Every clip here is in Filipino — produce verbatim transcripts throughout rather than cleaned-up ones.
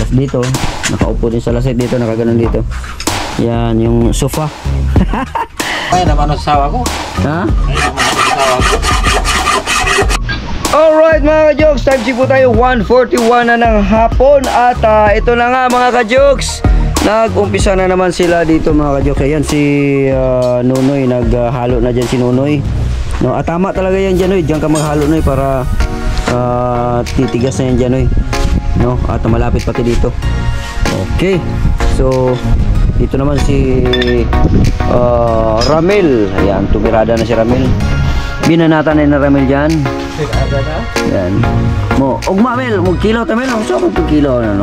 dito, nakaupo din sa laset dito, nakaganon dito. Yan, yung sofa. Ay naman ang sawa ko. Ha? Ay naman ang sawa ko. Alright mga ka-jokes, time check po tayo, one forty-one na ng hapon. At uh, ito na nga mga ka-jokes, nag-umpisa na naman sila dito mga ka-jokes. Ayan si uh, Nunoy, naghalo na dyan si Nunoy, no? At tama talaga yan dyan, Noy. Diyan ka maghalo, Noy, para uh, titigas na yan dyan, Noy, no? At malapit pati dito. Okay, so dito naman si uh, Ramil. Ayan, tumirada na si Ramil. Binanatan na na Ramil dyan. Ayan mo, ugma Mel, mag kilaw ta Mel. So mag kilaw na, no?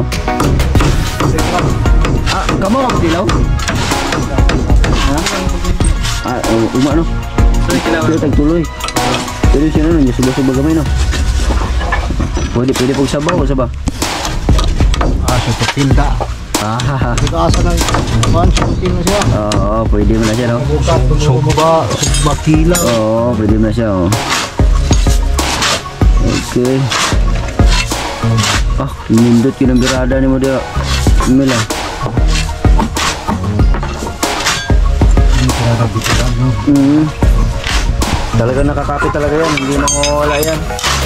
Ah, kamo mag kilaw? Ha? Ah, ugma, no? Kilaw tagtuloy. Pero siya na, niya suba-suba gamay, no? Pwede, pwede pong sabaw, sabaw. Ah, sa patinda. Ah, asa na man sa patinda siya. oo, pwede mo na siya, no? Suba, suba kilaw. Oo, pwede mo na siya, oh. Okay. Ah, nindot yun ang birada ni mo dia, Mel, ah. Mm. Talaga nakakapit talaga yan, hindi na mawala yan.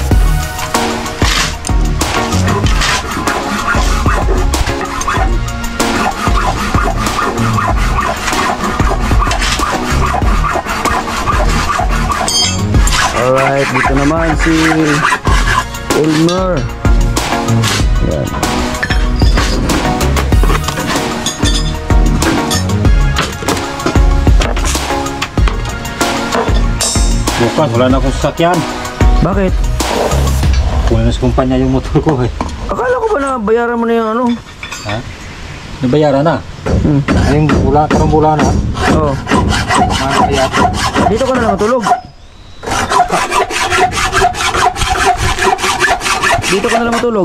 Alright, dito naman si Elmer. Yan. Bukas, wala na akong sasakyan. Bakit? Wala na sa kumpanya yung motor ko eh. Akala ko ba na bayaran mo na yung ano? Ha? Nabayaran na? Hmm. Ayun, bula, karong bula na. Oo. Mana kaya ito? Dito ka na lang matulog. Dito ka na lang matulog.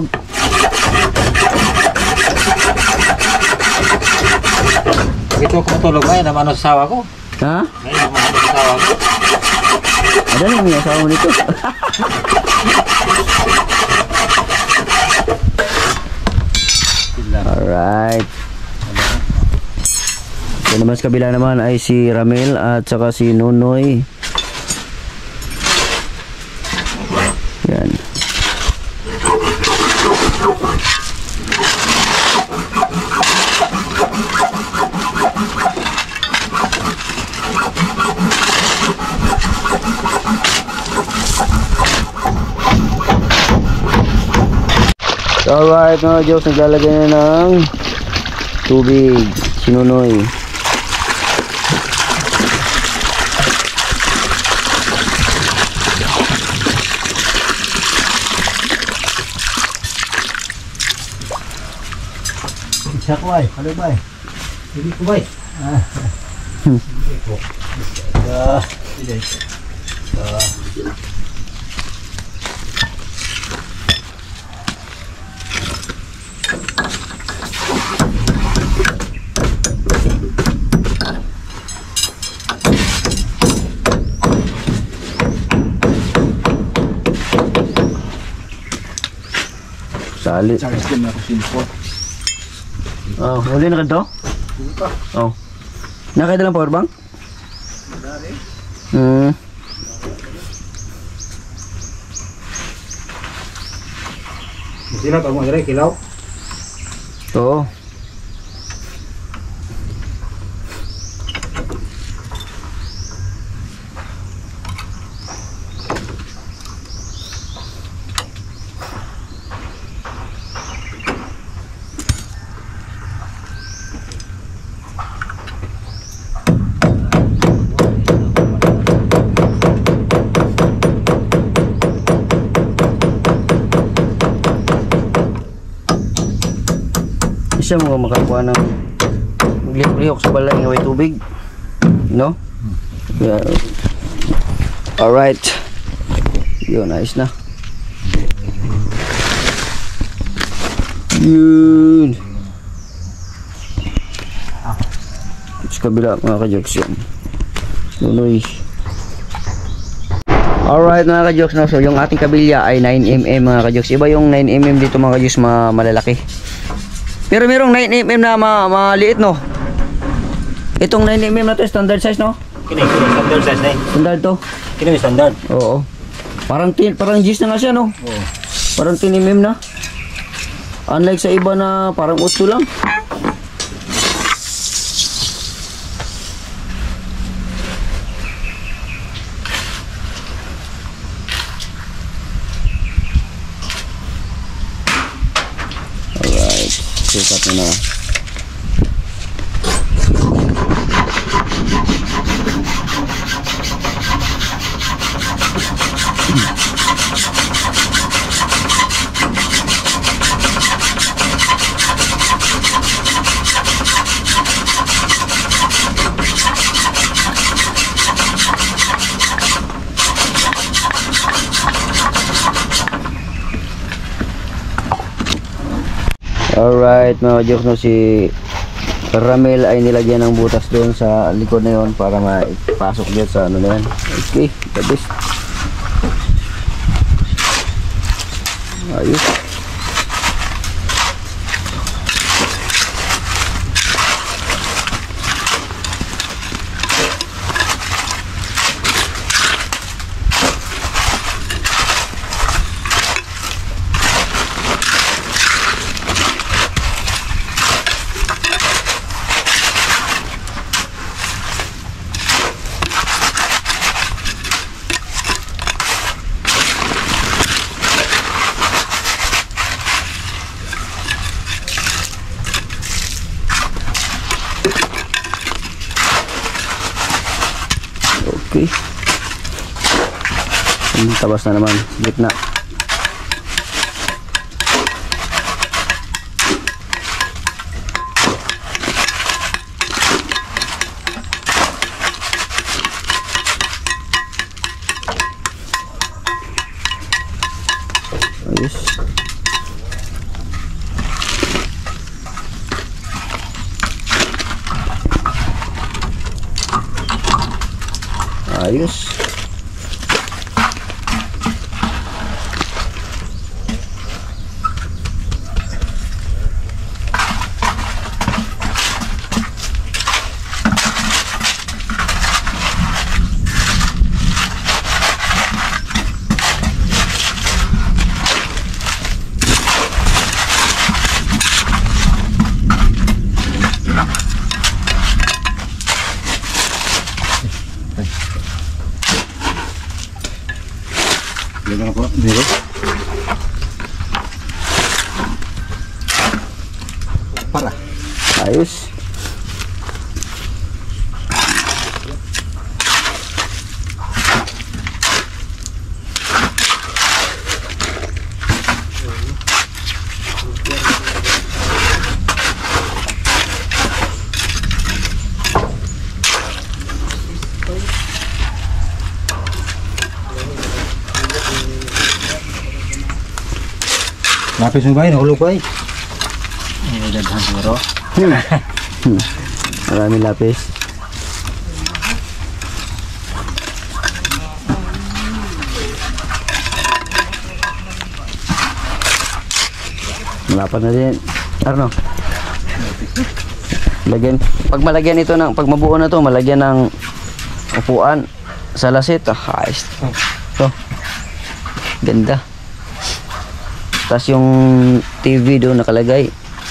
Dito ako matulog ngayon, naman ang sawa ko. Ha? Ngayon, naman ang sawa ko. Ada na yung asawa mo dito. Alright. Ito naman sa kabila naman ay si Ramil at saka si Nunoy. Yan. Alright mga Diyos, naglalagay na ng tubig si Nunoy. Siya ko ay, halo ba eh? Hindi ko ba eh? Ah. Hindi ko. Ah, hindi. Ah. Salit. Charge din ako simple. Oh, huli na ka to? Oh. Nakita lang power bank? Hmm. Sino ka mo dire kilaw? Oo. Isa mo makakuha ng lihok sa balay ng may tubig, no? Yeah. Alright, yun, ayos na yun. Sa kabila mga ka-jokes yan, Nunoy. Alright mga ka-jokes, no? So yung ating kabilya ay nine millimeter mga ka-jokes. Iba yung nine millimeter dito mga ka-jokes, ma malalaki. Pero merong nine millimeter na ma maliit, no? Itong nine millimeter na to, standard size, no? Kini, kini, standard size na eh. Standard to. Kini, standard. Oo. Parang tin, parang gis na nga siya, no? Oo. Parang ten millimeter na. Unlike sa iba na parang utso lang. Alright, sukat na na. Alright mga jokes, no, si Ramel ay nilagyan ng butas doon sa likod na yon para maipasok dyan sa ano na yan. Okay, the best. Ayos. Okay. Ang tabas na naman, gitna. Ayos. Ayos. Lagyan ko, dito. Para. Ayos. Lapis mo ba yun? Hulog ba yun? Ay, dadhan siguro. Hmm. Maraming lapis. Malapad na din. Arno. Lagyan. Pag malagyan ito ng, pag mabuo na to, malagyan ng upuan sa lasit. Ah, ayos. So, ganda. Tapos yung T V doon nakalagay.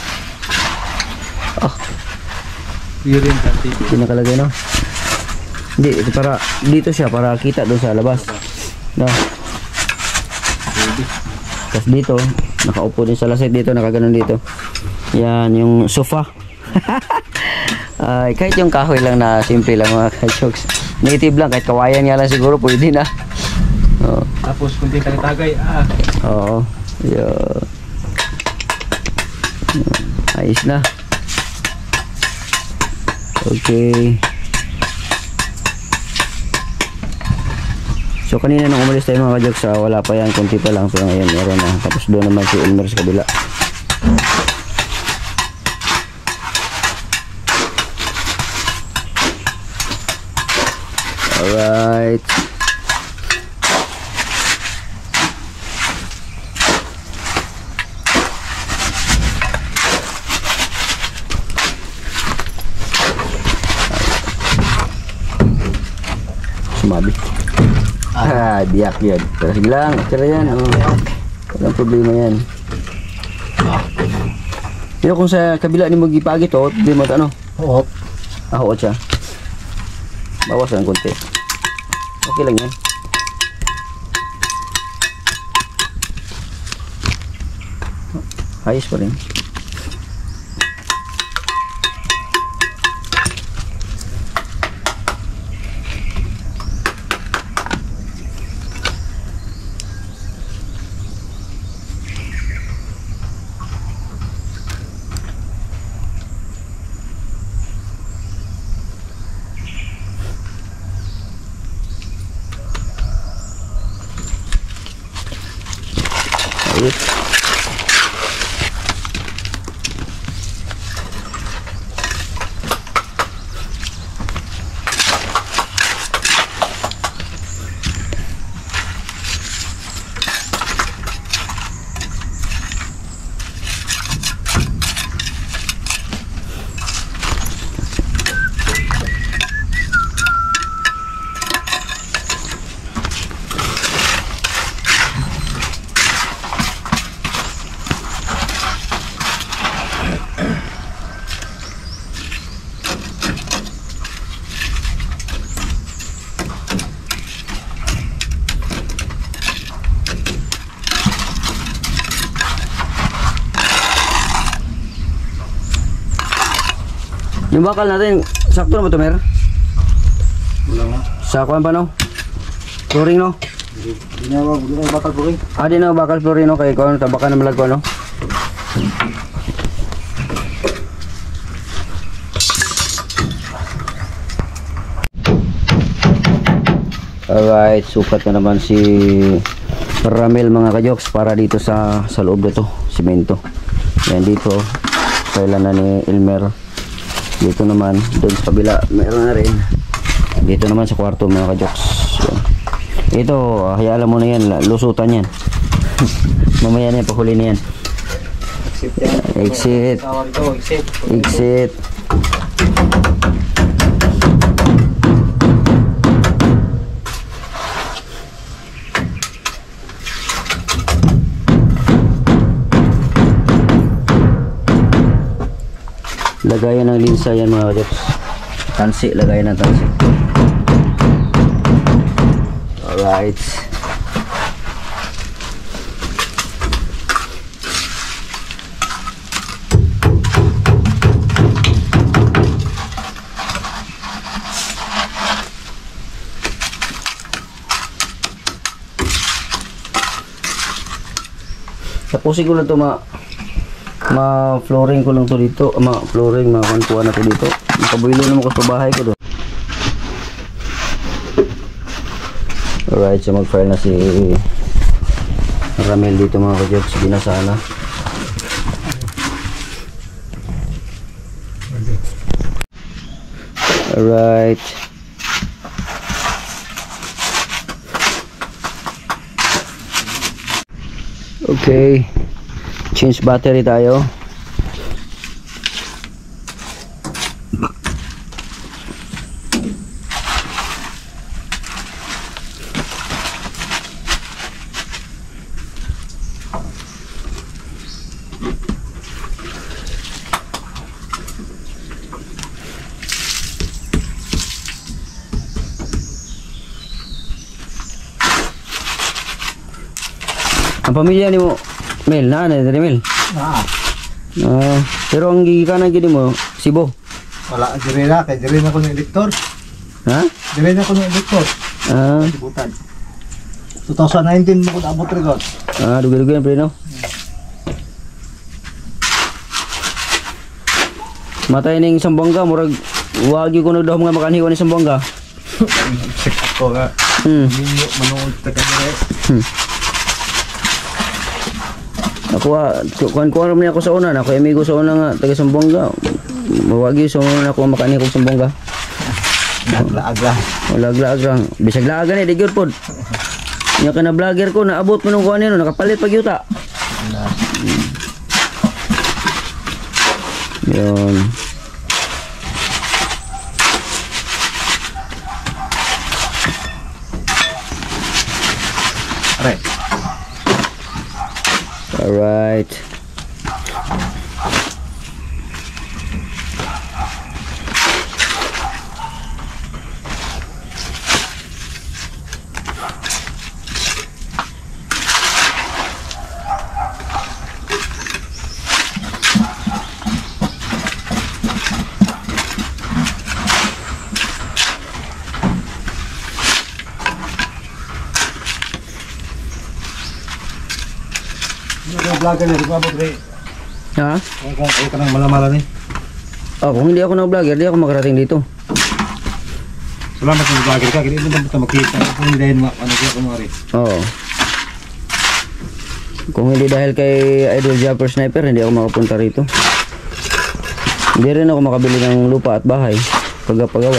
Oh. Yun rin sa T V. Hindi nakalagay, no? Hindi, ito para dito siya para kita doon sa labas. No. Tapos dito, nakaupo din sa lasit dito, nakaganon dito. Yan yung sofa. Ay, kahit yung kahoy lang na simple lang mga ka-jokes. Native lang, kahit kawayan nga lang siguro pwede na. Oh. Tapos kunti tagay ah. Oo. Yeah. Ayos na. Okay. So kanina nung umalis tayo mga ka-jokes, uh, wala pa yan, kunti pa lang. Pero ngayon meron na. Tapos doon naman si Elmer sa kabila. Alright. sumabi. Ah, diyak yun. Pero sige lang, tira yan. Oh. Walang problema yan. Pero kung sa kabila ni mo gipagit, oh, di mo ano? Oo. Ah, oo siya. Bawas lang konti. Okay lang yan. Ayos pa rin. Ayos. Yung bakal natin, sakto na ba ito, Mer? Wala nga. Sa kuwan pa, no? Flooring, no? Hindi na ba, hindi na bakal po rin. Ah, di na bakal flooring, no? Kaya kuwan, tabakan na malag ko, no? Alright, sukat na naman si Ramil, mga kajoks, para dito sa, sa loob nito, simento. Yan dito, kailan na ni Elmer. Dito naman, doon sa kabila, meron na rin. Dito naman sa kwarto, mga kajoks. Yan. Ito, hayaan mo na yan, lusutan yan. Mamaya na yan, pahuli na yan. Exit. Exit. Lagayan ng linsa yan, mga kajoks. Tansi, lagayan ng tansi. Alright. Tapusin ko na ito, ma ma flooring ko lang to dito, ma flooring, makakuha na to dito. Makabuilo naman ko sa bahay ko doon. Alright, so mag-file na si Ramil dito, mga kajoks. Sige na sana. Alright. Okay. Change battery tayo. Ang pamilya ni mo, Mel, na ano, dari Mel? Ah. Uh, pero ang gigikanan gini mo, Sibo. Wala, dire na, kaya dire na ko ng elektor. Ha? Dire na ko ng elektor. Ah, Sibutan. twenty nineteen mo ko naabot rin ko. ah, dugi-dugi ang preno. Matay ning Sambongga, murag wagi ko nagdahom nga makanhiwa ni Sambongga. Check ako nga. Hmm. Minyo, manood ta ka dire. Hmm. Ako ah, kuan-kuan naman ako sa una, na ako amigo sa una nga taga Sambongga. Mawagi sa una ako makani ko Sambongga. Agla-agla. Wala agla-agla. Bisag laaga ni di gyud pod. Nya kana vlogger ko naabot mo nung kuan nino, nakapalit pag yuta. Yun. vlogger na, di ba abot rin? Ha? Kung kayo ka nang malamalan eh. Oh, kung hindi ako na vlogger, di ako makarating dito. Salamat sa vlogger ka, hindi naman kita makita. Kung hindi dahil mga ano kaya kumari. Oo. Kung hindi dahil kay Idol Japper Sniper, hindi ako makapunta rito. Hindi rin ako makabili ng lupa at bahay pagpagawa.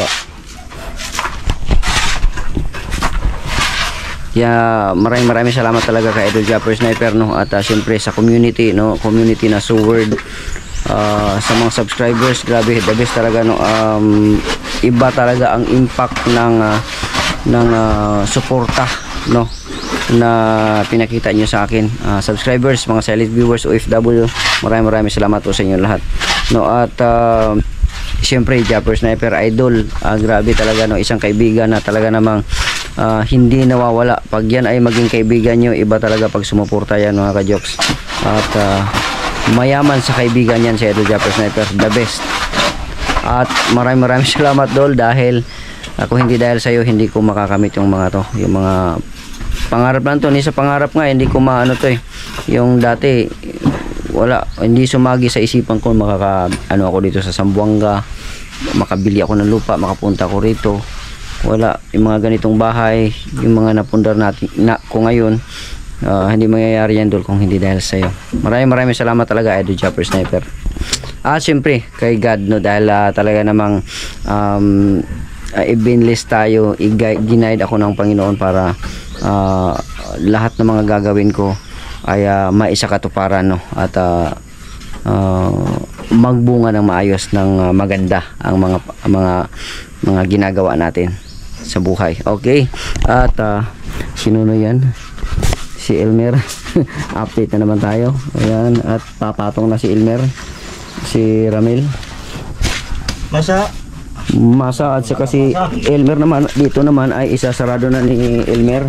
Kaya maraming maraming salamat talaga kay Idol Japper Sniper, no, at uh, syempre sa community, no, community na Sword, uh, sa mga subscribers, grabe, the best talaga, no. Um, iba talaga ang impact ng uh, ng uh, suporta, no, na pinakita nyo sa akin, uh, subscribers, mga silent viewers, O F W, maraming maraming salamat po sa inyo lahat, no. At uh, syempre Japper Sniper Idol, uh, grabe talaga, no, isang kaibigan na talaga namang uh, hindi nawawala. Pag yan ay maging kaibigan nyo, iba talaga pag sumuporta yan, mga ka-jokes. At uh, mayaman sa kaibigan yan si Idol Japper Sniper, the best. At maraming maraming salamat, Dol, dahil ako, hindi dahil sa'yo hindi ko makakamit yung mga to, yung mga pangarap lang to. Ni sa pangarap nga hindi ko maano to eh, yung dati wala, hindi sumagi sa isipan ko makaka ano ako dito sa Zamboanga, makabili ako ng lupa, makapunta ko rito. Wala, yung mga ganitong bahay, yung mga napundar natin na ko ngayon, uh, hindi mangyayari yan, Dol, kung hindi dahil sa'yo. Maraming maraming salamat talaga, Idol Japper Sniper. Ah, siyempre kay God, no, dahil uh, talaga namang um, uh, i-binless tayo, i-guide ako ng Panginoon para uh, lahat ng mga gagawin ko ay uh, maisakatuparan, no, at uh, uh, magbunga ng maayos, ng uh, maganda ang mga mga mga ginagawa natin sa buhay. Okay, at uh, sino na yan? Si Elmer. Update na naman tayo. Ayan, at papatong na si Elmer, si Ramil, Masa? Masa, at saka si Elmer naman. Dito naman ay isasarado na ni Elmer,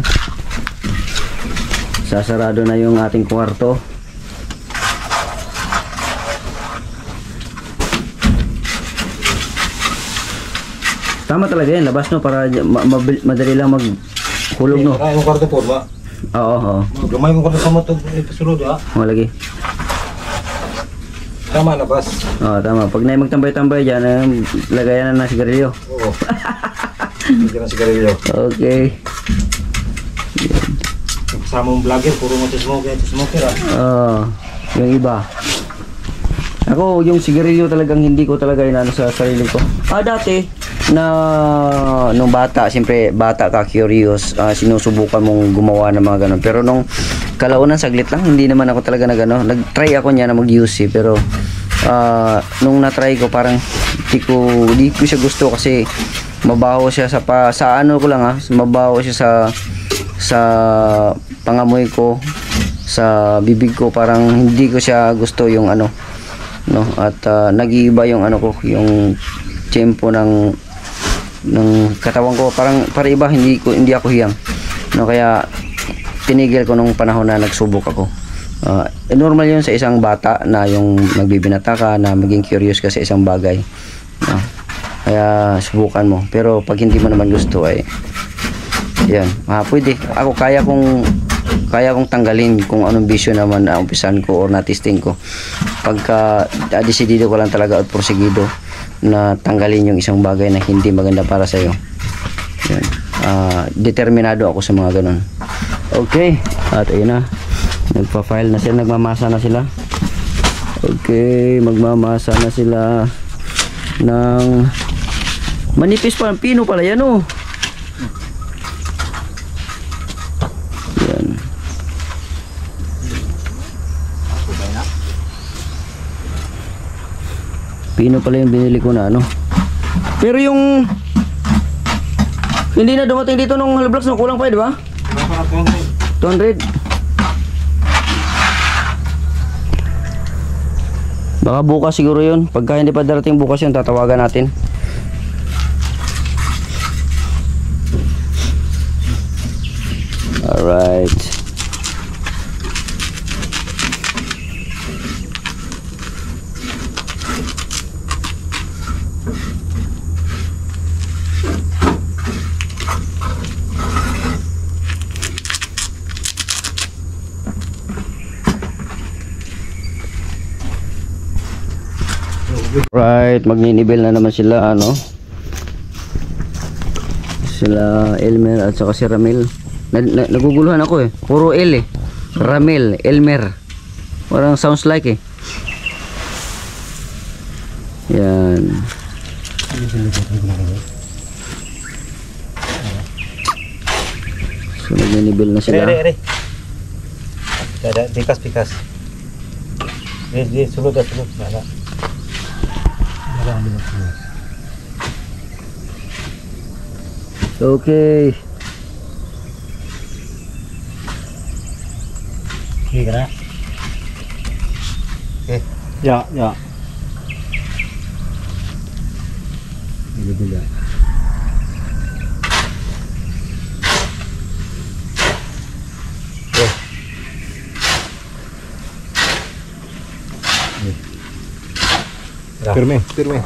sasarado na yung ating kwarto. Tama talaga yan, labas, no, para ma ma madali lang maghulog, no. Ay, yung kwarto po, ba? Oo, oo. Gamay mo kwarto sa mo itong ikasunod, ha? O, lagi. Tama na, bas. Oo, tama. Pag na magtambay-tambay dyan, eh, lagayan na ng sigarilyo. Oo. Hindi ka na sigarilyo. Okay. Kasama mong vlogger, puro mo ito smoker, ito smoker, ha? Oo, yung iba. Ako, yung sigarilyo talagang hindi ko talaga inano sa sarili ko. Ah, dati, na nung bata, siyempre bata ka, curious, uh, sinusubukan mong gumawa ng mga ganun. Pero nung kalaunan, saglit lang, hindi naman ako talaga na gano'n. Nag-try ako niya na mag-U C, pero uh, nung na-try ko, parang di ko, di ko siya gusto kasi mabaho siya sa pa, sa ano ko lang, ha, mabaho siya sa sa pangamoy ko, sa bibig ko, parang hindi ko siya gusto yung ano, no. At uh, nag-iiba yung ano ko, yung tempo ng ng katawan ko, parang para iba, hindi ko hindi ako hiyang, no. Kaya tinigil ko nung panahon na nagsubok ako. Uh, normal yun sa isang bata na yung nagbibinata ka, na maging curious ka sa isang bagay, no? Kaya subukan mo, pero pag hindi mo naman gusto ay yan, ah, pwede. Ako kaya kong kaya kong tanggalin kung anong bisyo naman na umpisan ko or na-testing ko. Pagka uh, desidido ko lang talaga at porsigido na tanggalin yung isang bagay na hindi maganda para sa iyo. Yan. Uh, determinado ako sa mga ganun. Okay, at ayun na. Nagpa-file na sila, nagmamasa na sila. Okay, magmamasa na sila ng manipis pa, pino pala yan, oh. Yan. Pino pala yung binili ko na ano. Pero yung hindi na dumating dito nung hollow blocks, no, kulang pa, di ba? two hundred. Baka bukas siguro yun. Pagka hindi pa darating bukas yun, tatawagan natin. Alright. Right, magninibel na naman sila, ano? Sila Elmer at saka si Ramil. Na, na, naguguluhan ako eh. Puro L eh. Ramil, Elmer. Parang sounds like eh. Yan. So nagninibel na sila. Re, re, re. Ada pikas pikas. Dia dia sulut dah sulut mana. Ada ambil sulut. Okay. Ini kena. Eh, ya, ya. Ini dia. Eh. Firme, firme.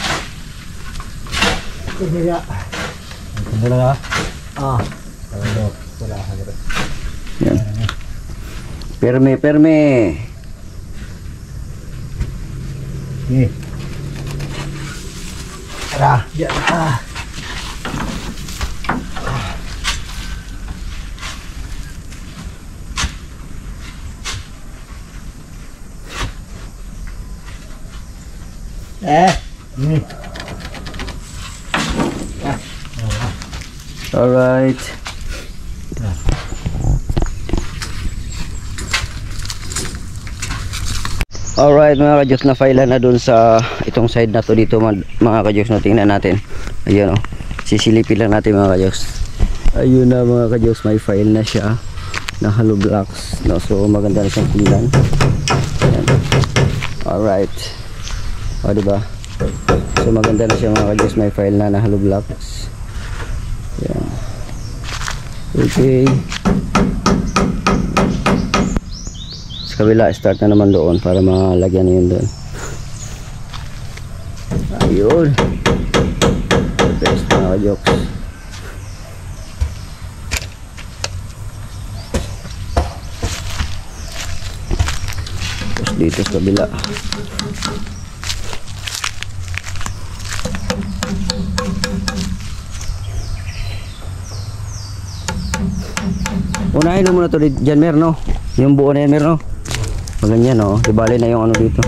Firme ya. Kembali lah. Ah. Kalau bola ada. Yan. Perme, perme. Ni. Dah, ya. Ah. Eh, ni. Alright. Alright mga ka-Diyos, na file na dun sa itong side na to dito mga ka-Diyos, no, tingnan natin. Ayun o, sisilipin lang natin mga ka-Diyos. Ayun na mga ka-Diyos, may file na siya na hollow blocks, no? So maganda na siyang tingnan. Ayan. Alright. O diba? So maganda na siya mga ka-Diyos, may file na na hollow blocks. Ayan. Okay. Sa kabila, start na naman doon para malagyan na yun doon. Ayun. Best mga ka-Jokes. Tapos dito sa kabila. Unahin na muna ito dyan, Mer, no? Yung buo na yan, Mer, no? Maganyan, no? Dibali na yung ano dito.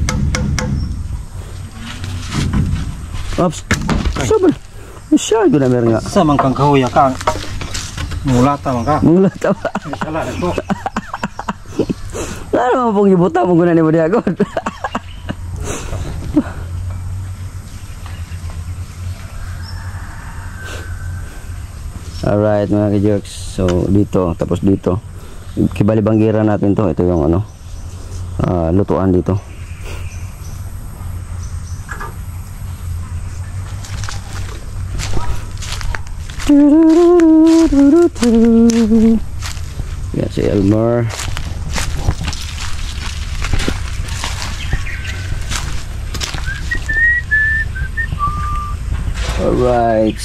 Ops! Sabal! Masyado na, Mer, nga. Sa man kang kahuya kang mulata man ka. Mulata ba? Salah ito. Ano naman pong ibuta mo guna ni mo diagod? Alright mga ka-Jokes. So dito, tapos dito kibalibanggira natin to. Ito yung ano, uh, lutuan dito. Yan si Elmer. Alright.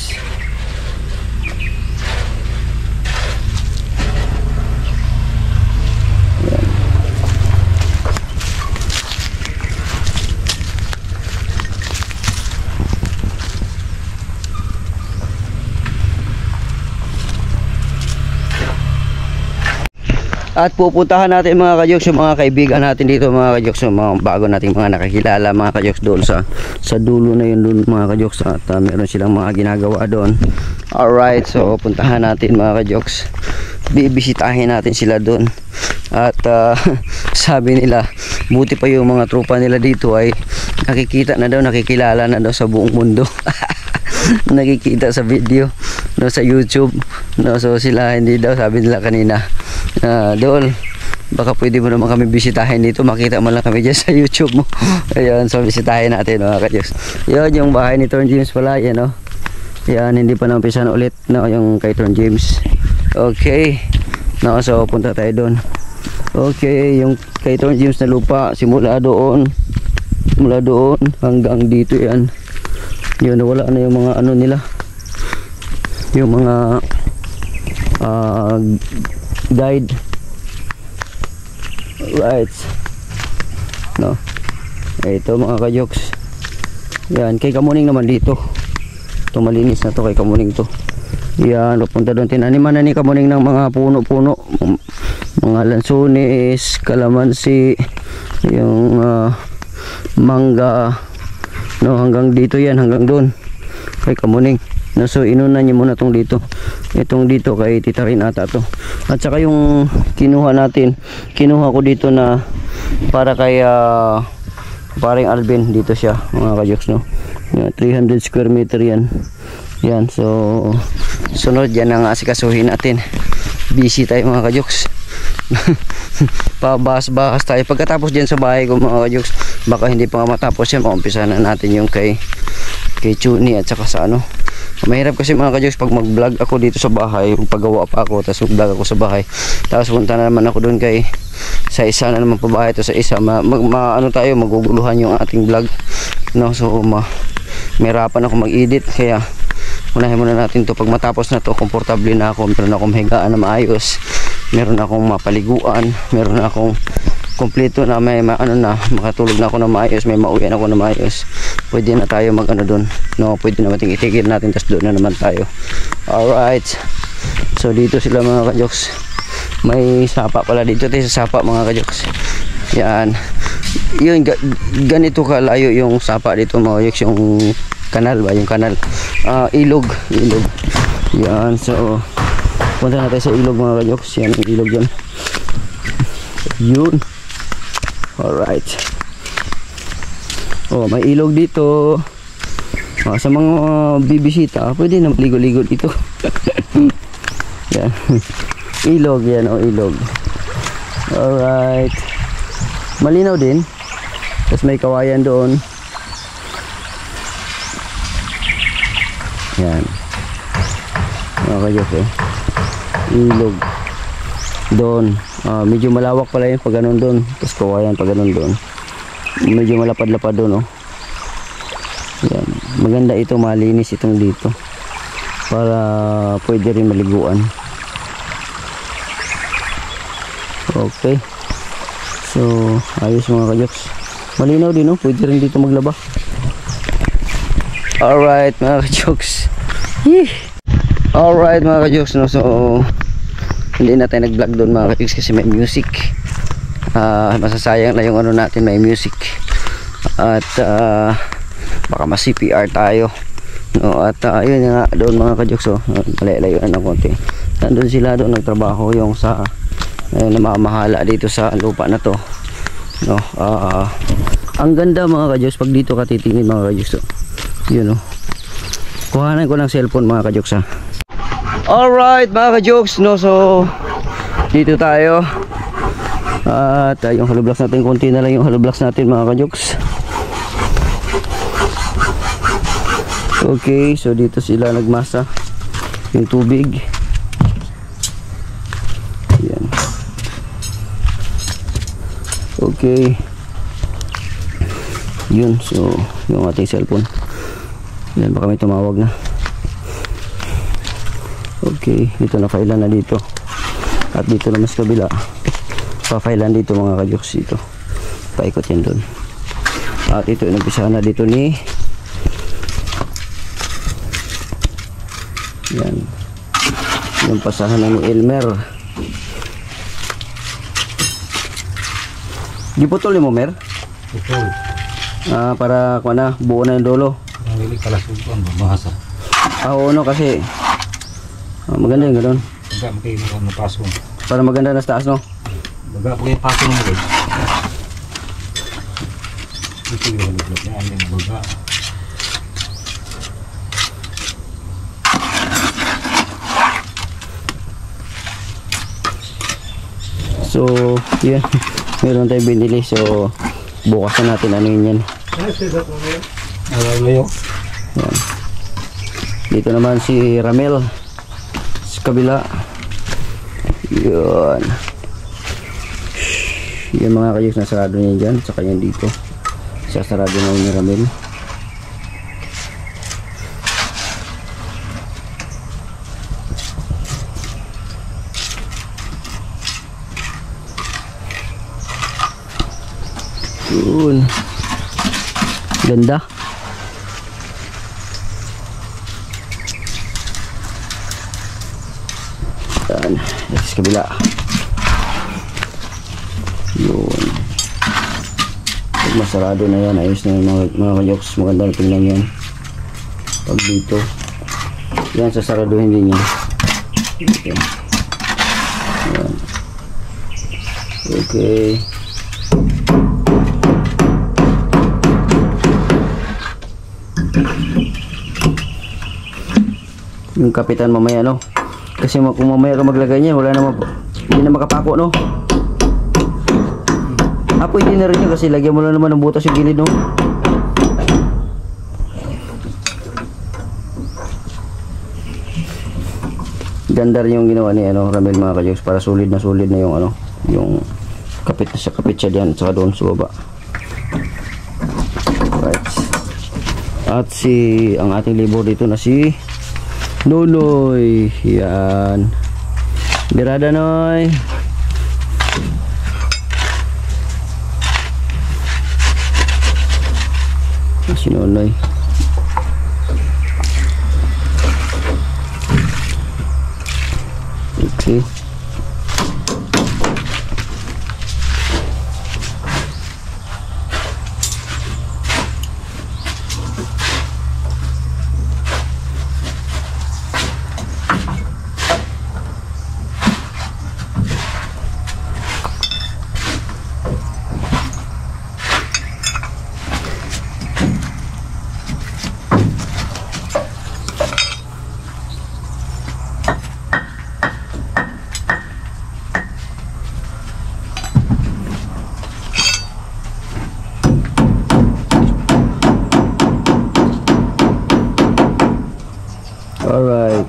At pupuntahan natin mga ka-Jokes yung mga kaibigan natin dito mga ka-Jokes, yung mga bago nating mga nakakilala mga ka-Jokes doon sa sa dulo na yun doon mga ka-Jokes, at uh, meron silang mga ginagawa doon. Alright, so puntahan natin mga ka-Jokes, bibisitahin natin sila doon. At uh, sabi nila buti pa yung mga tropa nila dito ay nakikita na daw, nakikilala na daw sa buong mundo. Nakikita sa video, no, sa YouTube, no, so sila hindi daw, sabi nila kanina, uh, Dol, baka pwede mo naman kami bisitahin dito, makita mo lang kami dyan sa YouTube mo. Ayun, so bisitahin natin mga ka-Diyos. Yun yung bahay ni Torn James pala, yan, no? Yan, hindi pa nampisan ulit, no, yung kay Torn James. Okay, no, so punta tayo doon. Okay, yung kay Torn James na lupa, simula doon, mula doon hanggang dito yan. Yun, wala na yung mga ano nila, yung mga uh, guide. Right, no, ito mga ka-Jokes, Yan, kay Kamuning naman dito. Ito malinis na to kay Kamuning to. Yan, papunta doon. Tinaniman na ni Kamuning ng mga puno-puno. Mga lansones, kalamansi, yung uh, mangga. No, hanggang dito yan, hanggang doon. Kay Kamuning. No, so inuna niya muna tong dito. Itong dito kay Tita Rin ata to. At saka yung kinuha natin, kinuha ko dito na para kay uh, paring Alvin, dito siya mga kajoks, no. Yan, three hundred square meter yan. Yan, so sunod yan ang asikasuhin natin. Busy tayo mga kajoks. Pabahas-bahas tayo. Pagkatapos dyan sa bahay ko mga kajoks, baka hindi pa nga matapos yan, maumpisa na natin yung kay kay Chuni at saka sa ano. Mahirap kasi mga kajoks pag mag vlog ako dito sa bahay, paggawa pa ako tapos mag vlog ako sa bahay, tapos punta na naman ako doon kay sa isa na naman pa bahay to sa isa, ma, mag, ma ano tayo, maguguluhan yung ating vlog, no. So ma mahirapan ako mag edit, kaya unahin muna natin to. Pag matapos na to, komportable na ako, meron akong higaan na maayos, meron akong mapaliguan, meron akong kompleto na may ma, ano na, makatulog na ako na maayos, may mauwian ako na maayos, pwede na tayo mag ano doon, no. Pwede na natin itigil natin, tas doon na naman tayo. Alright, so dito sila mga kajoks, may sapa pala dito tayo sa sapa mga kajoks. Yan, yun, ga, ganito kalayo yung sapa dito mga kajoks, yung kanal ba, yung kanal, uh, ilog, ilog. Yan, so punta na tayo sa ilog mga kajoks. Yan ang ilog dyan, yun. Alright, oh, may ilog dito. Uh, sa mga uh, bibisita, pwede na maligo-ligo dito. Yan, ilog yan, oh, ilog. Alright, malinaw din, tapos may kawayan doon. Yan, mga kajoks, eh, ilog doon. Uh, medyo malawak pala yun pag ganun doon, tapos kawayan pag ganun doon, medyo malapad-lapad doon, oh. Yan, maganda ito, malinis itong dito para pwede rin maliguan. Okay, so ayos mga kajoks, malinaw din, oh. Pwede rin dito maglaba. Alright mga kajoks, alright mga kajoks, no. So hindi na tayo nag vlog doon mga kajoks kasi may music. Uh, masasayang lang yung ano natin, may music, at uh, baka ma C P R tayo, no. At uh, yun nga doon mga kajoks, oh, malayo-layuan ng konti. Nandun sila doon nagtrabaho yung sa eh, namamahala dito sa lupa na to, no. Uh, ang ganda mga kajoks pag dito ka titingin mga kajoks, oh. Yun, oh. Kuhanan ko ng cellphone mga kajoks, ha. Alright mga kajoks, no. So dito tayo, at uh, yung hollow blocks natin, konti na lang yung hollow blocks natin mga kajoks. Okay, so dito sila nagmasa yung tubig. Yan. Okay, yun, so yung ating cellphone. Yan, baka may tumawag na. Okay, dito na failan na dito, at dito naman sa kabila pa-failan dito mga kajoks. Dito paikot yan doon, at ito nagpisa na dito ni yan, yung pasahan na ni Elmer. Giputol mo Mer? Putol. Ah, para kuha na, buo na yung dolo. Ang ilig kalas yung bahasa. Ah, oo, no, kasi ah, maganda yung gano'n. Baga magkayo na paso. Para maganda na sa taas, no? Baga magkayo paso mo guys. Ito yung halip na yan, yung baga. So, yan. Meron tayong binili. So, bukas na natin ano yun yan. Yan. Dito naman si Ramel sa kabila. Yun. Yung mga kajoks na sarado niya dyan. Saka yan dito. Sasarado na ni Ramel. Yun. Ganda. Yan. Dito sa kabila. Yun. Pag masarado na yan, ayos na yung mga, mga kajoks. Maganda na tingnan yan. Pag dito. Yan, sasaraduhin din yan. Okay. Yan. Okay. Yung kapitan mamaya, no? Kasi kung mamaya ka maglagay niya, wala naman, hindi na makapako, no? Ah, pwede na rin yun kasi lagyan mo lang naman ng butas yung gilid, no? Ganda rin yung ginawa ni ano, Ramil, mga kajoks, para solid na solid na yung ano, yung kapit na siya, kapit siya diyan, saka doon sa baba. Right. At si, ang ating libor dito na si Nunoy. Yan. Birada, Noy. Si Nunoy. Okay. Alright.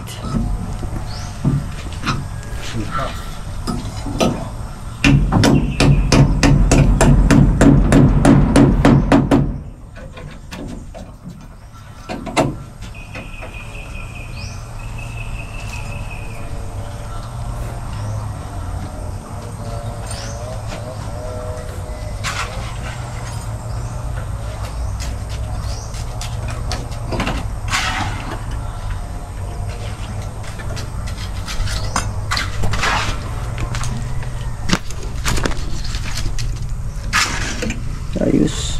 Ayos.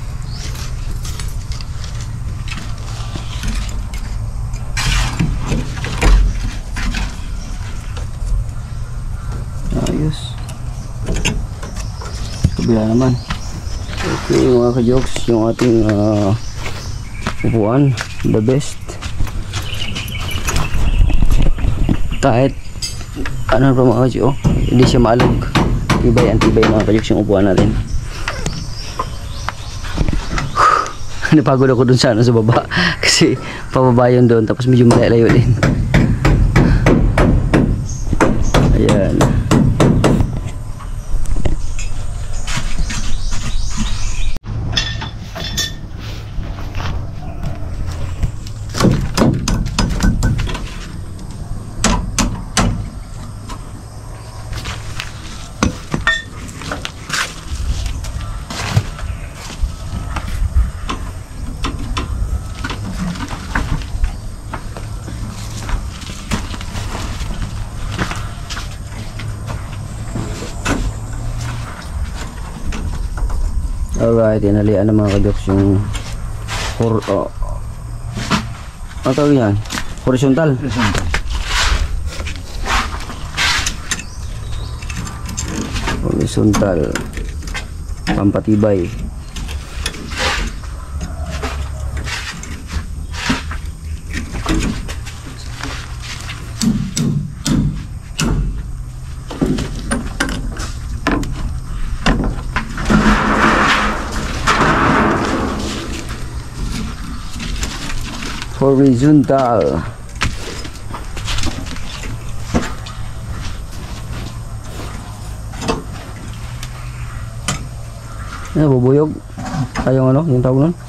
Ayos. Kabila naman. Okay, mga ka-jokes, yung ating uh, upuan, the best. Kahit ano pa mga ka-jokes, oh, hindi siya maalog. Tibay, antibay mga ka-jokes yung upuan natin. Napagod ako dun sa ano, sa baba kasi pababa yun doon, tapos medyo malayo din. Ayan. Alright, inalian ng mga ka-jokes yung hor oh, ano tawag yan? Horizontal. Horizontal pampatibay. Horizontal. Ano, bubuyog? Ay, yung ano, yung tawag nun?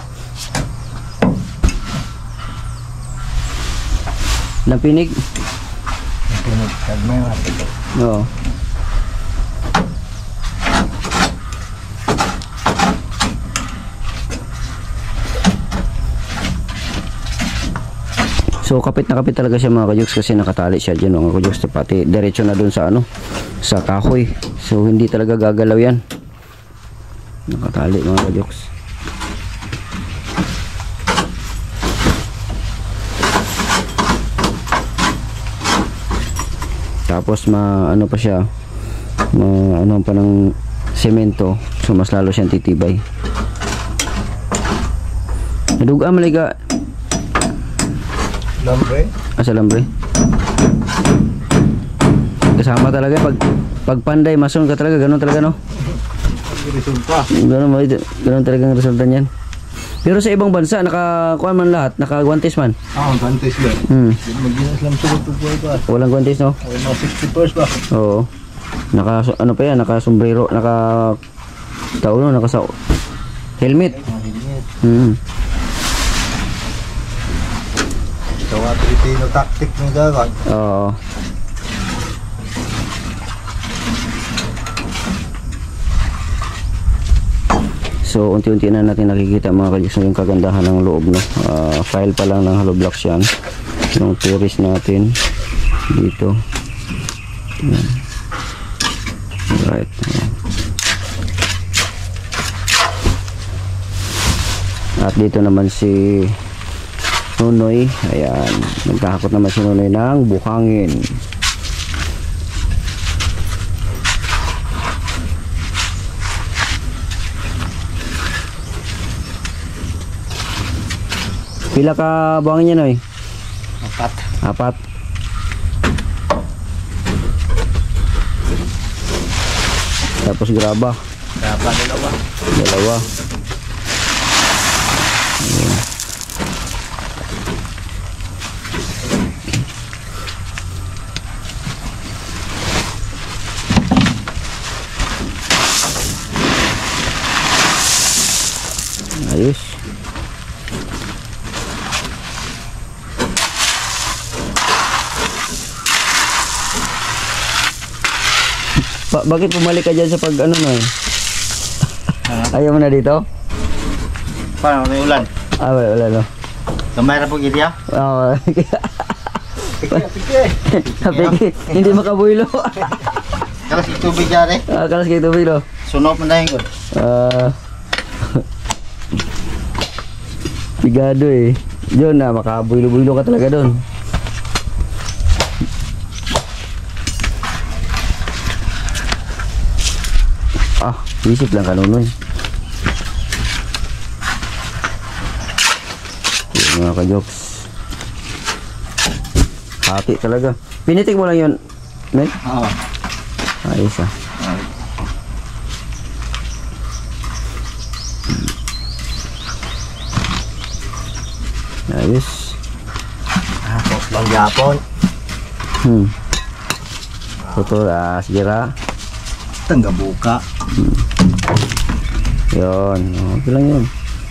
Napinig? Napinig, kagmay natin. Oo. So So kapit na kapit talaga siya mga kajoks kasi nakatali siya dyan mga kajoks, pati diretso na dun sa ano, sa kahoy. So hindi talaga gagalaw yan, nakatali mga kajoks. Tapos ma ano pa siya, ma ano pa ng semento, so mas lalo siyang titibay. Naduga maliga Lambre. asa lambre. Kasama talaga pag pagpanday mason ka talaga, ganun talaga no. Resulta. Ganun mo, ganun talaga ang resulta niyan. Pero sa ibang bansa nakakuha man lahat, naka-guantes man. Ah, gantes yan. Hmm. Mag-inas lang sa tubuhay ba? Walang guantes no. Ay, mga sixty first ba? Oo. Naka ano pa yan, naka sombrero, naka tawag no, naka sa helmet. Hmm. Gawa Pilipino tactic ng gawat. Oo. So unti-unti na natin nakikita mga kajoks yung kagandahan ng loob no. Uh, file pa lang ng hollow blocks yan. Yung terrace natin dito. Yan. Right. Yan. At dito naman si Nunoy. Ayan. Nagkakakot naman si Nunoy ng buhangin. Pila ka buhangin niya, Noy? Apat. Apat. Tapos graba. Graba dalawa. Dalawa. Ayan. Ayos. Pa bakit pumalik ka dyan sa pag ano no? Ayaw mo na dito? Paano may ulan? Ah, wala, wala no. Kamera po area? Oo. Sige, sige. Sabi hindi makabuylo. Kalas itubig dyan eh. Ah, kalas kayo tubig no? Sunop na dahil ko. Ah. Bigado eh. Yun na, makabuylo-buylo ka talaga doon. Ah, isip lang kanunoy. Yung mga kajoks. Hati talaga. Pinitik mo lang yun, Nek? Oo. Ayos ah. Ayos. Ah, pos lang yapon. Hmm. Tutul, ah, sigira. Tangga buka. Hmm. Yun, okay lang yun.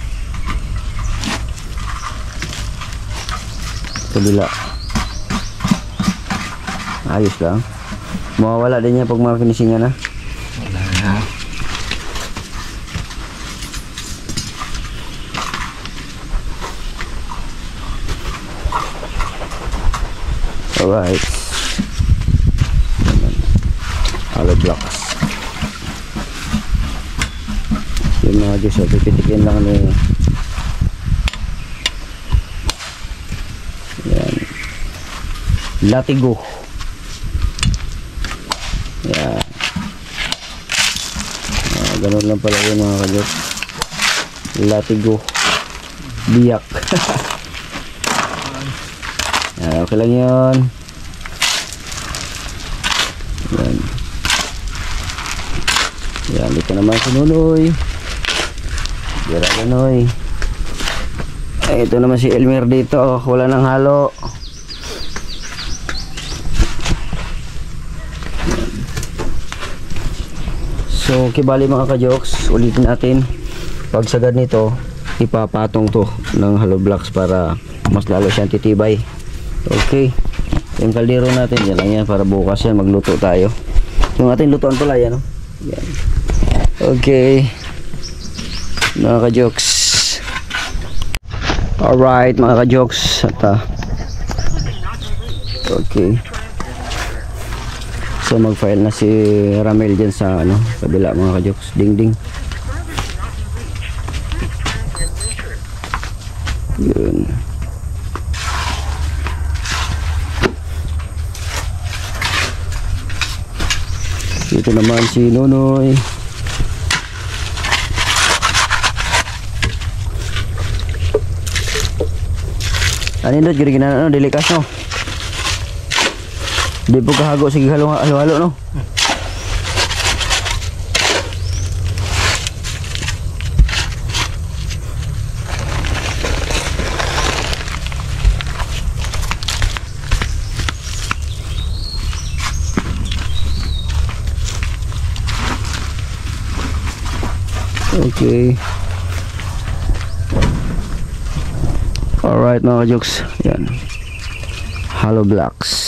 Kabila. Ayos lang. Mawawala din yan pag mga finisingan na. Wala na. Alright. Hollow blocks. Yung mga Diyos, so, pipitikin lang ni yan. Latigo. Yan. Ah, ganun lang pala yung mga Diyos. Latigo. Biyak. Yan, okay lang yun. Yan. Yan, dito naman si Nunoy. Dira Nunoy. Ay, ito naman si Elmer dito. Wala nang halo. Yan. So, kibali mga kajoks, ulitin natin. Pag sagad nito, ipapatong to ng hollow blocks para mas lalo siyang titibay. Okay. Yung kaldero natin, yan lang yan para bukas yan magluto tayo. Yung ating lutuan pala yan, no? Yan. Okay. Mga ka-jokes. Alright mga ka-jokes. At uh, Okay. So mag-file na si Ramel dyan sa ano, kabila mga kajoks. Ding ding. Yun. Dito naman si Nonoy. Ano yun doon? Giniginan ano? Dilikas no? Di po kahago. Sige halo-halo no? Okay. Alright mga jokes. Yan. Hollow blocks.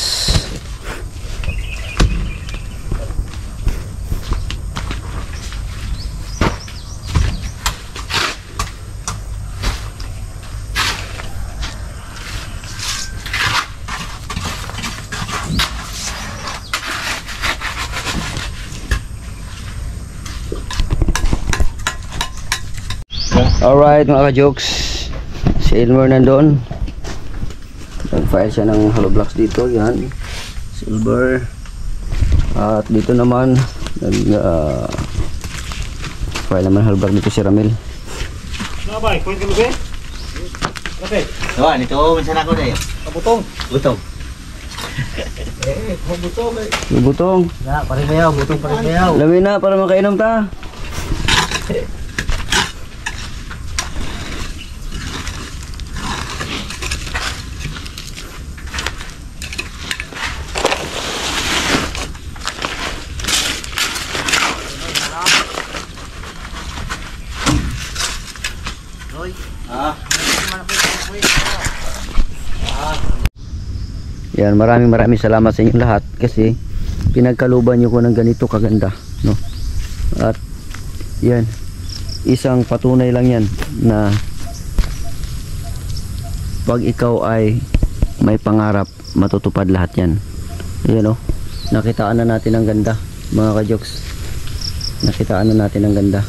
Alright mga ka-jokes, si Elmer nandun. Nag-file siya ng hollow blocks dito. Yan, silver. At dito naman nag uh, file naman hollow block dito si Ramel. Nabay, kuhin ka lubi? Okay. Doon, ito minsan ako na yun. Butong. Butong. Eh, butong eh. Butong. Ya, paring bayaw, butong paring bayaw. Lamin na para makainom ta. Yan, maraming maraming salamat sa inyong lahat kasi pinagkaluban nyo ko ng ganito kaganda, no? At yan, isang patunay lang yan na pag ikaw ay may pangarap, matutupad lahat yan. Ayan, no? Nakitaan na natin ang ganda mga ka-jokes. Nakitaan na natin ang ganda.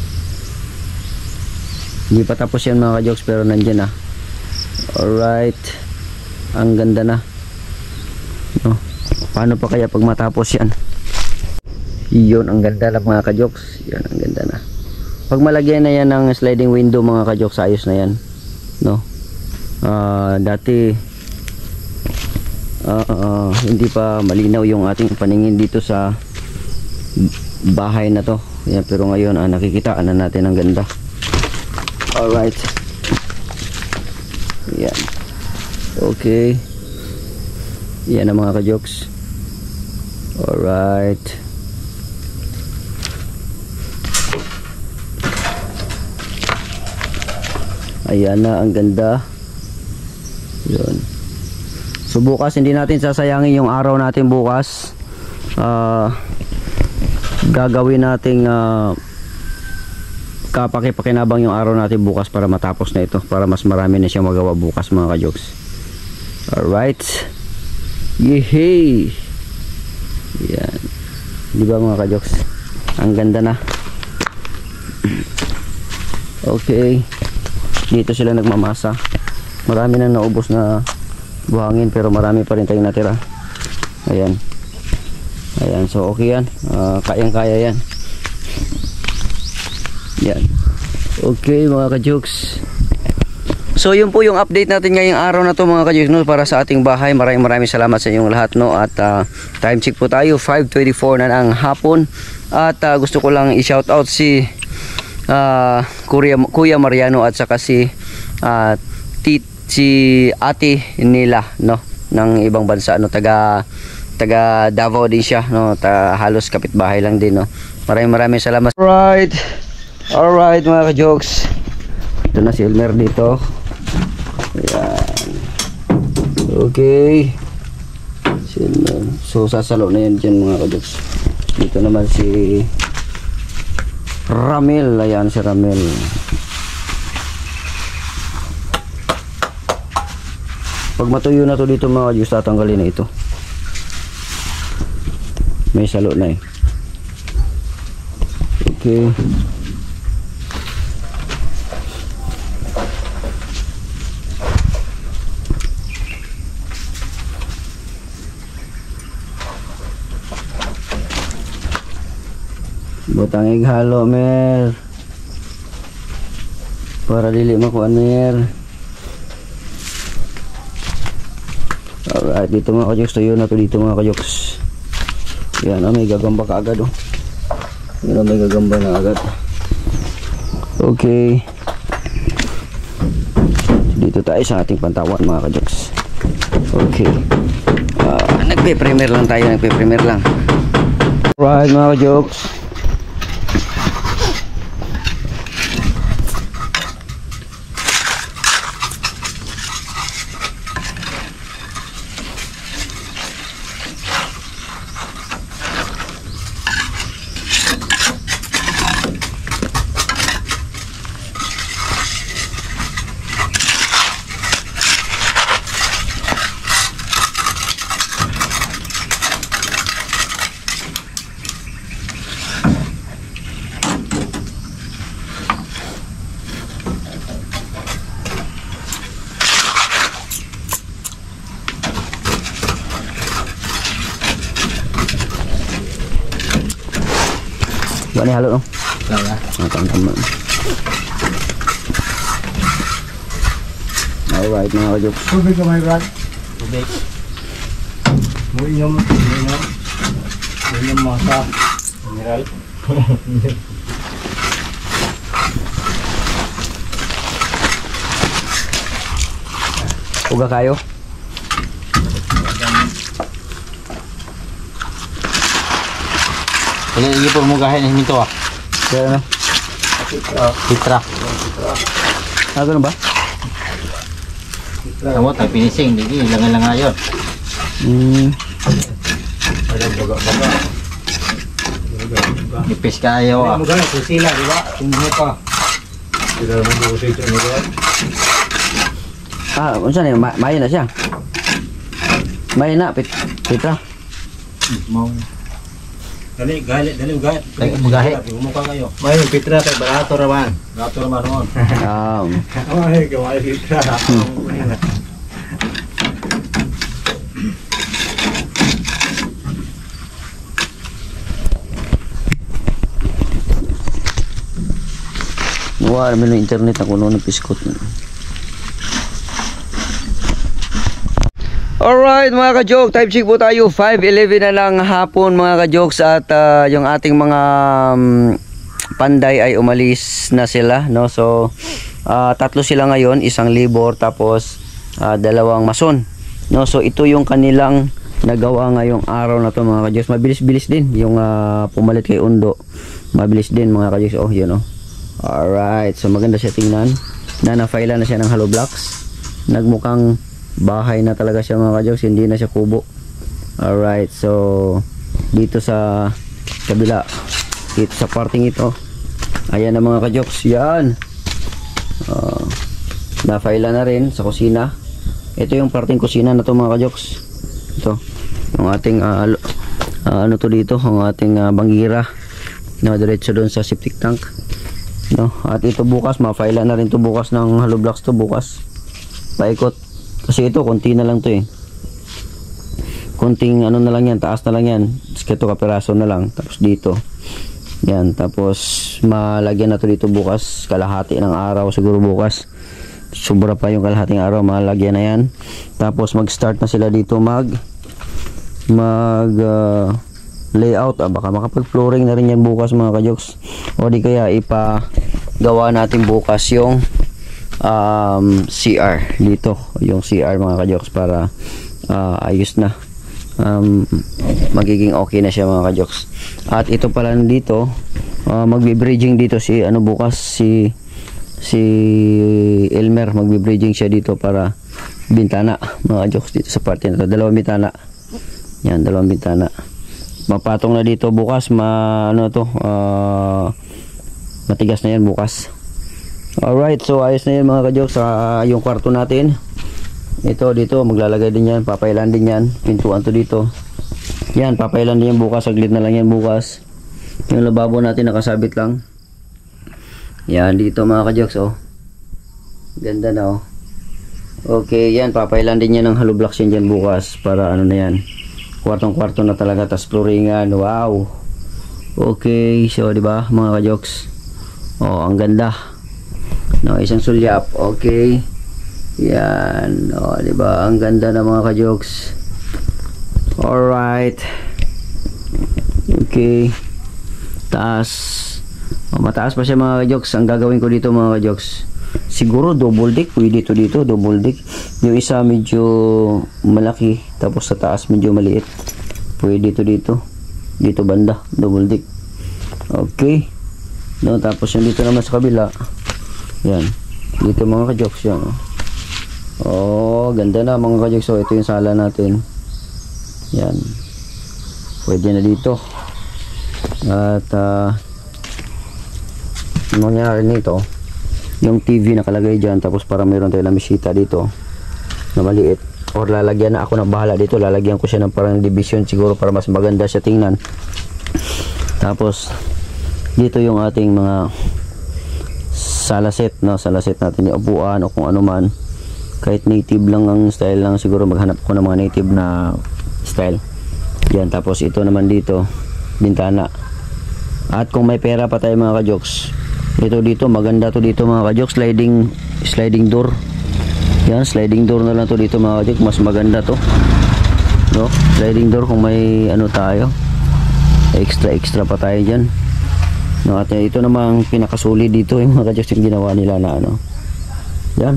Hindi pa tapos yan mga ka-jokes pero nandyan na. Alright, ang ganda na, no? Paano pa kaya pag matapos yan? Yun, ang ganda lang mga ka-jokes. Yan, ang ganda na. Pag malagyan na yan ng sliding window mga ka-jokes, ayos na yan, no? Uh, dati uh, uh, hindi pa malinaw yung ating paningin dito sa bahay na to. Yan, pero ngayon uh, nakikitaan na natin ang ganda. Alright. Yan. Okay. Yan ang mga ka-jokes. Alright. Ayan na, ang ganda. Yun. So bukas hindi natin sasayangin yung araw natin bukas. Uh, gagawin nating uh, kapaki-pakinabang yung araw natin bukas para matapos na ito, para mas marami na siyang magawa bukas mga ka-jokes. Alright. Yehey! Yan. Di ba mga ka-jokes? Ang ganda na. Okay. Dito sila nagmamasa. Marami nang naubos na buhangin pero marami pa rin tayong natira. Ayan. Ayan. So okay yan. Uh, kayang-kaya yan. Yan. Okay mga ka-jokes. So yun po yung update natin ngayong araw na to mga ka-jokes, no, para sa ating bahay. Maraming maraming salamat sa inyong lahat, no. At uh, time check po tayo, five twenty-four na ng hapon. At uh, gusto ko lang i-shout out si uh, Kuya, Kuya Mariano at saka si uh, tit, si ate nila, no, ng ibang bansa, no, taga taga Davao din siya, no, ta, halos kapitbahay lang din, no. Maraming maraming salamat. Alright. Alright mga ka-jokes. Ito na si Elmer dito. Ayan. Okay. So sasalo na yan dyan mga ka-jokes. Dito naman si Ramel. Ayan si Ramel. Pag matuyo na to dito mga ka-jokes, tatanggalin na ito. May salo na eh. Okay. Butang ighalo mer. Para dili makuan mer. Alright, dito mga ka-jokes, tuyo na to dito mga ka-jokes. Yan, oh, may gagamba ka agad oh. Yan, oh, may gagamba na agad. Okay. Dito tayo sa ating pantawan mga ka-jokes. Okay. Uh, nagpe-primer lang tayo, nagpe-primer lang. Alright mga ka-jokes. Buat ni halus tu. Lah. Teman-teman. Alright mga ka-jokes. Tubig ka may brad. Tubig. Mo inyom, inyom. Inyom masa. Mineral. Uga kayo. Ini lagi permugahan ni minto ah. Kaya na. Citra. Ah, ganun ba? Kamu tak finishing lagi langan-langan ayon. Hmm. Ada baga-baga. Nipis kayo ah. Muga sila di ba? Tingnan pa. Tidak mau sih ni kan. Ah, unsa ni Ma main na siya. Main na pit Pitra. Mau. Dali galit, dali ugat. Dali ugat. Umuka kayo. May Pitra kay barato raman. Barato raman ron. Ah. Ay, gawai Pitra. Wala naman ng internet ako noon piskot. Alright mga ka-joke, time check po tayo, five eleven na lang hapon mga ka-jokes. At uh, yung ating mga um, panday ay umalis na sila, no? So uh, tatlo sila ngayon, isang libor tapos uh, dalawang mason, no? So ito yung kanilang nagawa ngayong araw na to mga ka-jokes. Mabilis-bilis din yung uh, pumalit kay Undo. Mabilis din mga ka-jokes. Oh yun oh. Alright, so maganda siya tingnan. Na na-file na siya ng hollow blocks. Nagmukhang bahay na talaga siya mga ka-jokes, hindi na siya kubo. Alright, so dito sa kabila, dito sa parting ito, ayan na mga ka-jokes, yan. Uh, na-file na rin sa kusina. Ito yung parting kusina na to mga ka-jokes. Ito, yung ating uh, uh, ano to dito, yung ating uh, bangira na diretso doon sa septic tank. No, at ito bukas ma-file na rin to bukas ng hollow blocks to bukas. Paikot. Kasi ito konti na lang to eh. Konting ano na lang yan, taas na lang yan. Ito kapiraso na lang. Tapos dito. Yan, tapos malagyan na to dito bukas, kalahati ng araw siguro bukas. Sobra pa yung kalahating araw, malagyan na yan. Tapos mag-start na sila dito mag mag uh, layout, ah, baka makapag-flooring na rin yan bukas mga ka-jokes. O di kaya ipagawa natin bukas yung um, C R dito, yung C R mga ka-jokes, para uh, ayos na, um, magiging okay na siya mga ka-jokes. At ito pala dito, uh, magbi-bridging dito si ano bukas, si si Elmer, magbi-bridging siya dito para bintana mga ka-jokes dito sa parte na to. Dalawang bintana yan, dalawang bintana mapatong na dito bukas, ma ano to, uh, matigas na yan bukas. Alright, so ayos na yan mga ka-jokes. Uh, yung kwarto natin, Ito dito maglalagay din yan, papailan din yan, pintuan to dito. Yan, papailan din yan bukas, saglit na lang yan bukas. Yung lababo natin nakasabit lang. Yan dito mga kajoks, oh. Ganda na, oh. Okay, yan, papailan din yan ng hollow blocks yan dyan bukas para ano na yan. Kwartong kwarto na talaga, tas flooringan. Wow. Okay, so di ba mga kajoks? Oh, ang ganda. No, isang sulyap. Okay. Yan, oh, di ba? Ang ganda na mga kajoks. Alright. Okay. Taas. Oh, mataas pa siya mga kajoks. Ang gagawin ko dito mga kajoks, siguro double deck. Pwede ito dito, double deck. Yung isa medyo malaki, tapos sa taas medyo maliit. Pwede ito dito. Dito banda, double deck. Okay. No, tapos yung dito naman sa kabila. Yan. Dito mga kajoks yan. Oh, ganda na mga kajoks. So ito yung sala natin. Yan. Pwede na dito. At uh, yung mangyari nito, yung T V nakalagay dyan, tapos para mayroon tayo na misita dito na maliit, or lalagyan na ako ng bahala dito, lalagyan ko siya ng parang division siguro para mas maganda siya tingnan. Tapos dito yung ating mga sala set, no? Sala set natin yung upuan o kung ano man, kahit native lang ang style lang, siguro maghanap ko ng mga native na style yan. Tapos ito naman dito, bintana. At kung may pera pa tayo mga kajoks, ito dito, maganda to dito mga kajoks, sliding sliding door. Yan, sliding door na lang to dito mga kajoks, mas maganda to, no? Sliding door kung may ano tayo, extra extra pa tayo dyan, no? At ito namang pinakasuli dito yung mga kajoks, yung ginawa nila na ano, yan,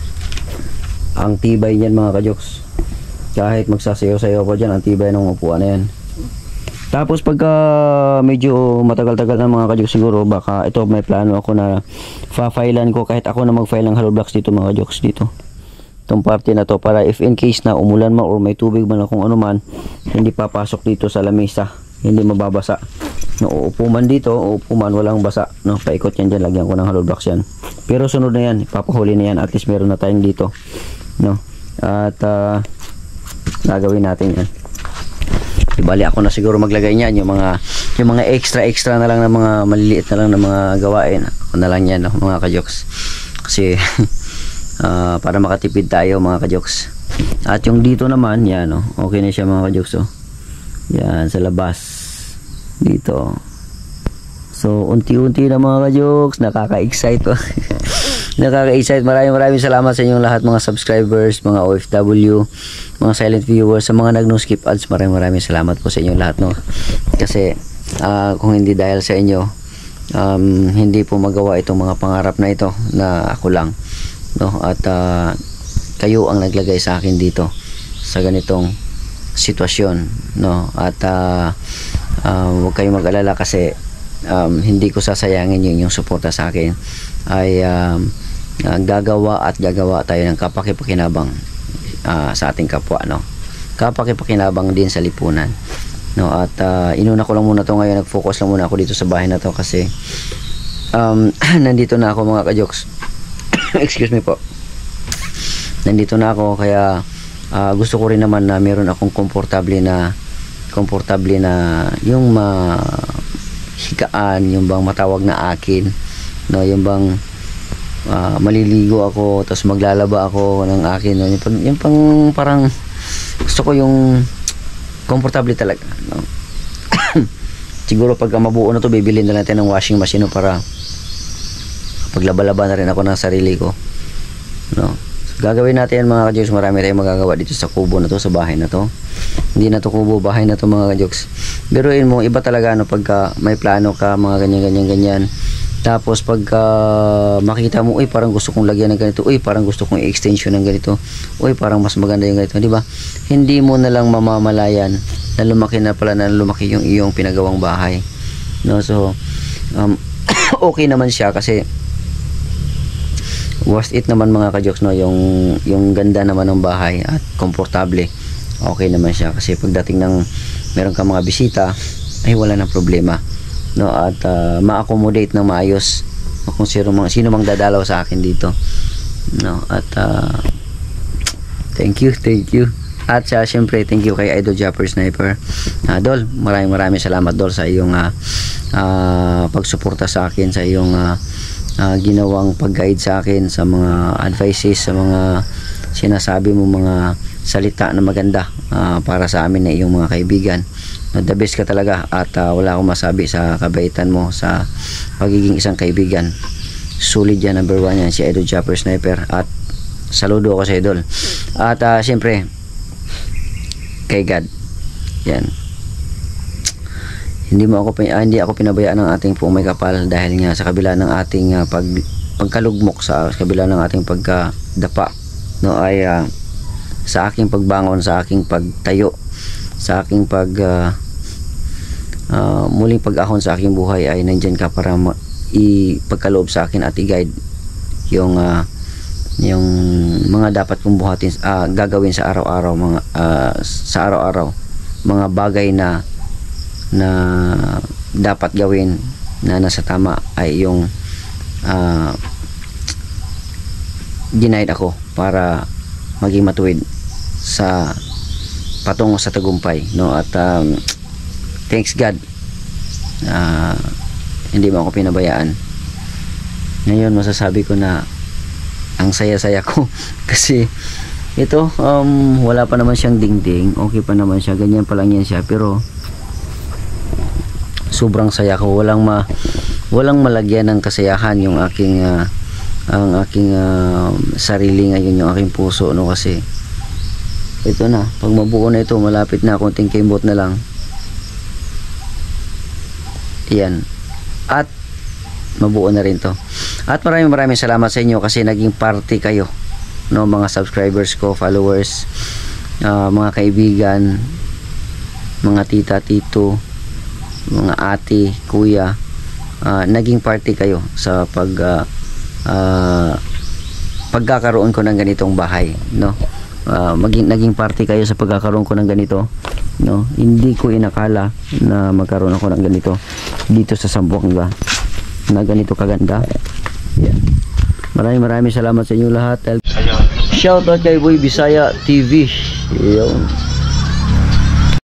ang tibay niyan mga kajoks. Kahit magsasayaw-sayaw pa dyan, ang tibay ng upuan na yan. Tapos pagka medyo matagal-tagal na mga kajoks, siguro baka ito may plano ako na fa-filean ko, kahit ako na mag-file ng hollow blocks dito mga kajoks, dito itong parte na to, para if in case na umulan man or may tubig man o kung ano man, hindi papasok dito sa lamesa, hindi mababasa. No, uupo man dito, uupo man, walang basa, no? Paikot yan dyan, lagyan ko ng hollow blocks yan. Pero sunod na yan, papahuli na yan, at least meron na tayong dito, no? At uh, gagawin natin yan. Ibali ako na siguro maglagay niyan, yung mga yung mga extra extra na lang na mga maliliit na lang na mga gawain. Ako na lang yan, no, mga kajoks. Kasi uh, para makatipid tayo mga kajoks. At yung dito naman, yan, no, okay na siya mga kajoks, oh. Yan, sa labas dito. So unti-unti na mga kajoks, nakaka-excite oh. Nakaka-excite. Maraming maraming salamat sa inyong lahat mga subscribers, mga O F W, mga silent viewers, sa mga nag-no skip ads. Maraming maraming salamat po sa inyong lahat, no. Kasi uh, kung hindi dahil sa inyo, um, hindi po magawa itong mga pangarap na ito na ako lang, no. At uh, kayo ang naglagay sa akin dito sa ganitong sitwasyon, no. At uh, uh, huwag kayong mag-alala kasi um, hindi ko sasayangin yung, yung suporta sa akin. Ay um, uh, gagawa at gagawa tayo ng kapakipakinabang uh, sa ating kapwa, no. Kapakipakinabang din sa lipunan, no. At uh, inuna ko lang muna to ngayon, nag-focus lang muna ako dito sa bahay na to kasi um, nandito na ako mga kajoks. Excuse me po. Nandito na ako, kaya uh, gusto ko rin naman na meron akong komportable na komportable na yung mahigaan, yung bang matawag na akin, no, yung bang uh, maliligo ako tapos maglalaba ako ng akin, no, yung, pang, yung pang parang gusto ko yung komportable talaga, no. Siguro pagka mabuo na to, bibilin na natin ng washing machine, no, para paglaba-laba na rin ako ng sarili ko, no. So, gagawin natin yan mga kajoks. Marami tayong magagawa dito sa kubo na to, sa bahay na to. Hindi na to kubo, bahay na to mga kajoks. Biruin mo, iba talaga, no, pagka may plano ka, mga ganyan ganyan ganyan. Tapos pagka makita mo, uy, parang gusto kong lagyan ng ganito, uy, parang gusto kong i-extension ng ganito, uy, parang mas maganda yung ganito, di ba? Hindi mo na lang mamamalayan na lumaki na pala, na lumaki yung iyong pinagawang bahay, no. So um, okay naman siya kasi worth it naman mga kajoks, no, yung yung ganda naman ng bahay at komportable. Okay naman siya kasi pagdating ng meron ka mga bisita, ay wala nang problema, no. At uh, ma-accommodate ng maayos kung sino mang, sino mang dadalaw sa akin dito, no. At uh, Thank you, thank you. At uh, syempre, thank you kay Idol Japper Sniper. Uh, Dol, maraming maraming salamat Dol sa iyong uh, uh, pagsuporta sa akin, sa iyong uh, uh, ginawang pag-guide sa akin, sa mga advices, sa mga sinasabi mo mga salita na maganda uh, para sa amin na iyong mga kaibigan. Uh, the best ka talaga at uh, wala akong masabi sa kabaitan mo, sa pagiging isang kaibigan. Solid yan, number one yan, si Idol Japper Sniper. At saludo ako sa Idol. At uh, syempre, kay God yan, hindi mo ako ah, hindi ako pinabayaan ng ating pong may kapal, dahil nga sa kabila ng ating uh, pag, pagkalugmok, sa, sa kabila ng ating pagkadapa, no, ay uh, sa aking pagbangon, sa aking pagtayo, sa aking pag uh, uh, muling pag-ahon sa aking buhay, ay nandyan ka para ipagkaloob sa akin at i-guide yung uh, yung mga dapat kong buhatin, uh, gagawin sa araw-araw, mga uh, sa araw-araw, mga bagay na na dapat gawin na nasa tama, ay yung uh, ginaid ako para maging matuwid sa patungo sa tagumpay, no? At um, thanks God, uh, hindi mo ako pinabayaan. Ngayon masasabi ko na ang saya-saya ko kasi ito, um, wala pa naman siyang dingding, okay pa naman siya, ganyan pa lang yan siya, pero sobrang saya ko. Walang ma walang malagyan ng kasayahan yung aking uh, ang aking uh, sarili ngayon, yung aking puso, no? Kasi ito na, pag mabuo na ito, malapit na, konting kimbot na lang, yan, at mabuo na rin to. At maraming maraming salamat sa inyo kasi naging party kayo, no, mga subscribers ko, followers, uh, mga kaibigan, mga tita, tito, mga ate, kuya, uh, naging party kayo sa pag uh, uh, pagkakaroon ko ng ganitong bahay, no? Uh, maging naging party kayo sa pagkakaroon ko ng ganito, no? Hindi ko inakala na magkaroon ako ng ganito dito sa Zamboanga, na ganito kaganda. Yan. Maraming maraming salamat sa inyo lahat. Shout out kay Boy Bisaya T V. Yun.